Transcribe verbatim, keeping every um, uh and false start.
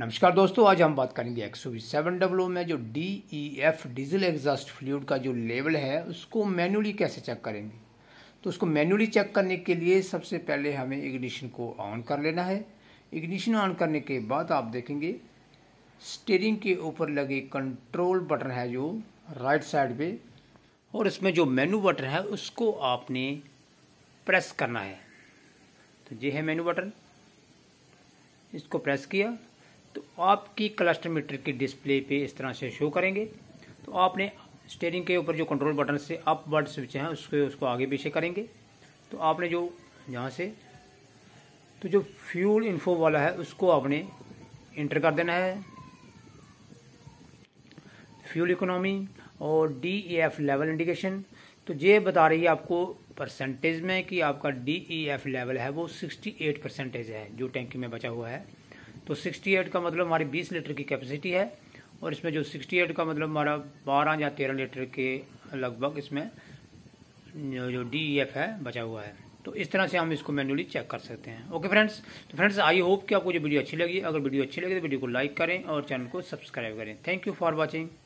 नमस्कार दोस्तों, आज हम बात करेंगे एक्स वी सेवन डब्ल्यू में जो D E F diesel exhaust fluid का जो लेवल है उसको मैन्युअली कैसे चेक करेंगे। तो उसको मैन्युअली चेक करने के लिए सबसे पहले हमें इग्निशन को ऑन कर लेना है। इग्निशन ऑन करने के बाद आप देखेंगे स्टीयरिंग के ऊपर लगे कंट्रोल बटन है जो राइट साइड पे, और इसमें जो मेनू बटन है उसको आपने प्रेस करना है। तो ये है मेनू बटन, इसको प्रेस किया तो आपकी क्लस्टर मीटर की डिस्प्ले पे इस तरह से शो करेंगे। तो आपने स्टीयरिंग के ऊपर जो कंट्रोल बटन से अपवर्ड स्विच हैं उसको उसको आगे पीछे करेंगे। तो आपने जो यहाँ से तो जो फ्यूल इन्फो वाला है उसको आपने इंटर कर देना है, फ्यूल इकोनॉमी और D E F level indication. तो ये बता रही है आपको परसेंटेज में कि आपका डी ई एफ लेवल है वो अड़सठ परसेंटेज है जो टैंकी में बचा हुआ है। तो अड़सठ का मतलब हमारी बीस लीटर की कैपेसिटी है, और इसमें जो अड़सठ का मतलब हमारा बारह या तेरह लीटर के लगभग इसमें जो डी ई एफ है बचा हुआ है। तो इस तरह से हम इसको मैन्युअली चेक कर सकते हैं। ओके फ्रेंड्स, तो फ्रेंड्स आई होप कि आपको ये वीडियो अच्छी लगी। अगर वीडियो अच्छी लगी तो वीडियो को लाइक करें और चैनल को सब्सक्राइब करें। Thank you for watching.